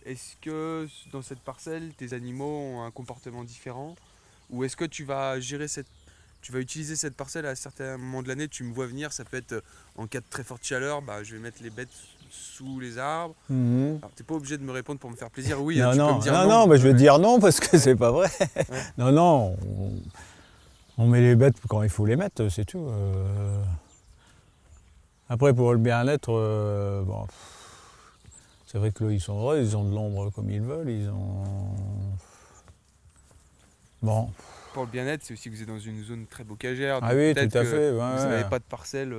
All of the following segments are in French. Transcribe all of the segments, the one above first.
est-ce que dans cette parcelle, tes animaux ont un comportement différent? Ou est-ce que tu vas utiliser cette parcelle à certains moments de l'année? Tu me vois venir, ça peut être en cas de très forte chaleur, bah, je vais mettre les bêtes sous les arbres. Mhm. Alors, t'es pas obligé de me répondre pour me faire plaisir. Oui, Non, tu peux me non, dire non, non. non, mais je vais Ouais, dire non parce que ouais, c'est pas vrai. ouais. Non, non, on met les bêtes quand il faut les mettre, c'est tout. Après, pour le bien-être, bon, c'est vrai que là, ils sont heureux, ils ont de l'ombre comme ils veulent, ils ont... Bon, Pour le bien-être, c'est aussi que vous êtes dans une zone très bocagère, ah donc oui, tout peut-être à que fait, ouais, vous n'avez ouais. pas de parcelle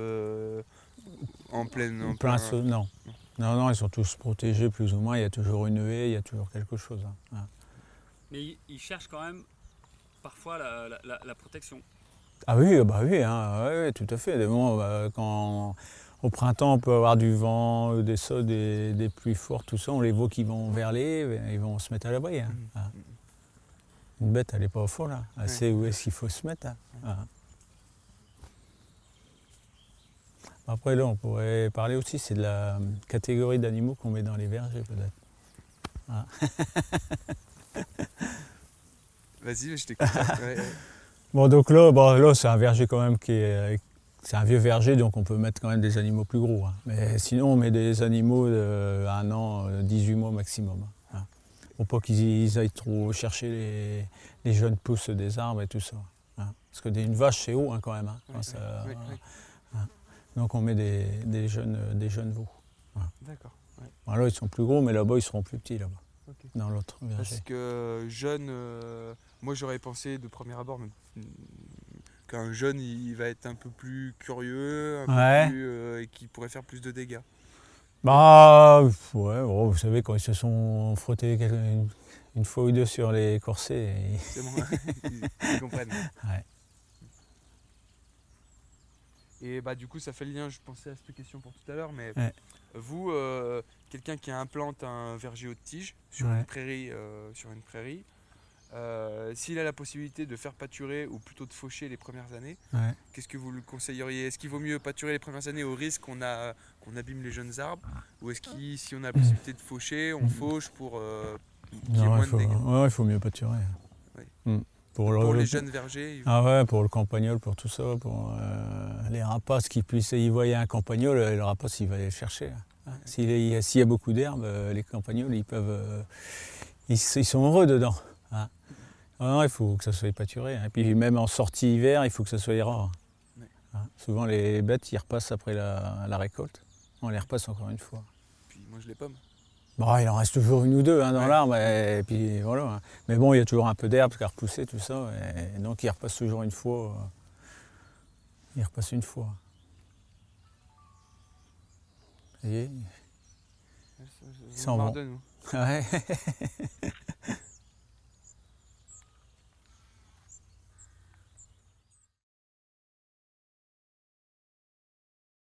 en plein. Non. Non. Non, non, ils sont tous protégés plus ou moins, il y a toujours une haie, il y a toujours quelque chose. Hein. Mais ils cherchent quand même parfois la protection. Bah oui, hein, ouais, ouais, tout à fait. Bon, quand au printemps on peut avoir du vent, des pluies fortes, tout ça, on les voit qui vont vers les, ils vont se mettre à l'abri. Hein. Mhm. Ah. Mhm. Une bête, elle n'est pas au fond là. Elle Ouais. sait où est-ce qu'il faut se mettre. Hein. Ah. Après là, on pourrait parler aussi, c'est de la catégorie d'animaux qu'on met dans les vergers peut-être. Ah. Vas-y, je t'écoute. Ouais, ouais. Bon, donc là, là c'est un verger quand même c'est un vieux verger, donc on peut mettre quand même des animaux plus gros. Hein. Mais sinon, on met des animaux de 1 an, 18 mois maximum. Hein. Pour pas qu'ils aillent trop chercher les jeunes pousses des arbres et tout ça. Hein. Parce que une vache, c'est haut hein, quand même. Hein, Ouais, quand ça, ouais, ouais. hein. Donc on met des jeunes veaux. Hein. D'accord. Ouais. Bon, là, ils sont plus gros, mais là-bas, ils seront plus petits, là-bas, Ok. dans l'autre Parce verger. que jeune, moi j'aurais pensé de premier abord qu'un jeune il va être un peu plus curieux, un peu Ouais. plus et qui pourrait faire plus de dégâts. Bah, ouais, bon, vous savez, quand ils se sont frottés une fois ou deux sur les corsets, C'est bon, ils comprennent. ouais. Et bah du coup ça fait le lien, je pensais à cette question pour tout à l'heure, mais Ouais. vous, quelqu'un qui implante un verger haute tige sur Ouais. une prairie, s'il a la possibilité de faire pâturer ou plutôt de faucher les premières années, Ouais. qu'est-ce que vous lui conseilleriez? Est-ce qu'il vaut mieux pâturer les premières années au risque qu'on abîme les jeunes arbres? Ou est-ce que si on a la possibilité de faucher, on fauche pour qu'il y ait Non, moins de dégâts? ouais, il faut mieux pâturer. Oui. Mm. Pour les jeunes vergers, Ah ouais, pour le campagnol, pour tout ça, pour les rapaces qui puissent y voyer un campagnol, le rapace il va aller le chercher. Hein. S'il y a beaucoup d'herbes, les campagnols ils peuvent, ils sont heureux dedans. Hein. Ah non, il faut que ça soit pâturé. Hein. Et puis même en sortie hiver, il faut que ça soit rare. Ouais. Hein. Souvent les bêtes ils repassent après la récolte. On les repasse encore une fois. puis moi je les pomme. Bon, il en reste toujours une ou deux hein, dans Ouais. l'arbre, et puis voilà. Hein. Mais bon, il y a toujours un peu d'herbe qui a repoussé, tout ça, et donc il repasse toujours une fois. Il repasse une fois. Vous voyez, Ça ils s'en vont. de nous. Ouais.